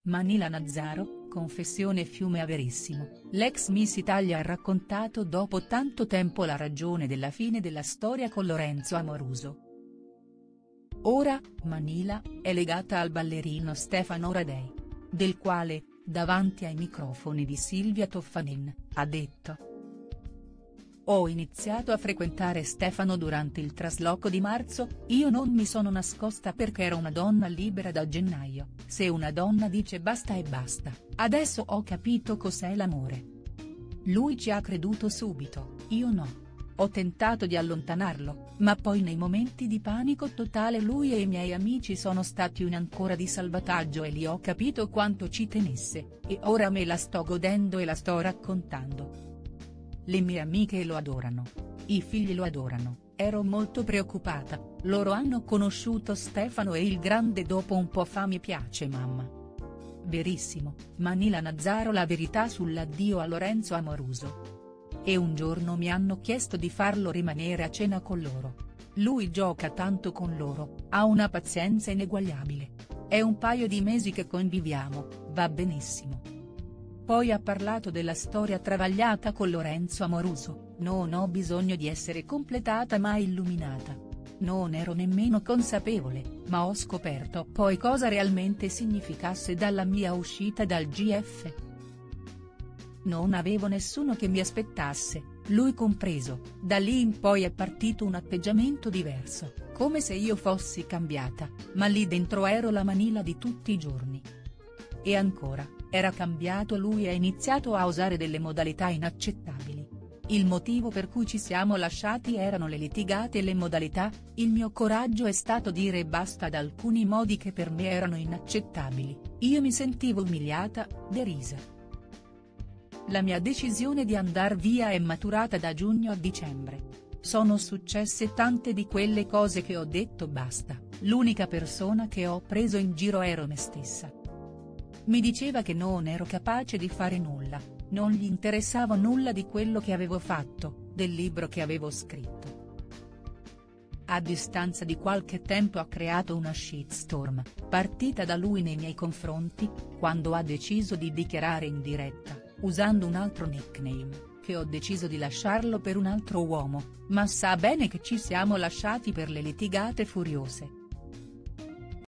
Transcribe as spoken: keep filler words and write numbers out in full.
Manila Nazzaro, confessione fiume a Verissimo, l'ex Miss Italia ha raccontato dopo tanto tempo la ragione della fine della storia con Lorenzo Amoruso. Ora, Manila, è legata al ballerino Stefano Radei. Del quale, davanti ai microfoni di Silvia Toffanin, ha detto: "Ho iniziato a frequentare Stefano durante il trasloco di marzo, io non mi sono nascosta perché ero una donna libera da gennaio, se una donna dice basta e basta, adesso ho capito cos'è l'amore. Lui ci ha creduto subito, io no. Ho tentato di allontanarlo, ma poi nei momenti di panico totale lui e i miei amici sono stati un'ancora di salvataggio e lì ho capito quanto ci tenesse, e ora me la sto godendo e la sto raccontando. Le mie amiche lo adorano. I figli lo adorano, ero molto preoccupata, loro hanno conosciuto Stefano e il grande dopo un po' fa mi piace mamma." Verissimo, Manila Nazzaro la verità sull'addio a Lorenzo Amoruso. "E un giorno mi hanno chiesto di farlo rimanere a cena con loro. Lui gioca tanto con loro, ha una pazienza ineguagliabile. È un paio di mesi che conviviamo, va benissimo." Poi ha parlato della storia travagliata con Lorenzo Amoruso: "Non ho bisogno di essere completata ma illuminata. Non ero nemmeno consapevole, ma ho scoperto poi cosa realmente significasse dalla mia uscita dal G F. Non avevo nessuno che mi aspettasse, lui compreso, da lì in poi è partito un atteggiamento diverso, come se io fossi cambiata, ma lì dentro ero la Manila di tutti i giorni. E ancora, era cambiato lui e ha iniziato a usare delle modalità inaccettabili. Il motivo per cui ci siamo lasciati erano le litigate e le modalità, il mio coraggio è stato dire basta ad alcuni modi che per me erano inaccettabili, io mi sentivo umiliata, derisa. La mia decisione di andar via è maturata da giugno a dicembre. Sono successe tante di quelle cose che ho detto basta, l'unica persona che ho preso in giro ero me stessa. Mi diceva che non ero capace di fare nulla, non gli interessava nulla di quello che avevo fatto, del libro che avevo scritto. A distanza di qualche tempo ha creato una shitstorm, partita da lui nei miei confronti, quando ha deciso di dichiarare in diretta, usando un altro nickname, che ho deciso di lasciarlo per un altro uomo, ma sa bene che ci siamo lasciati per le litigate furiose.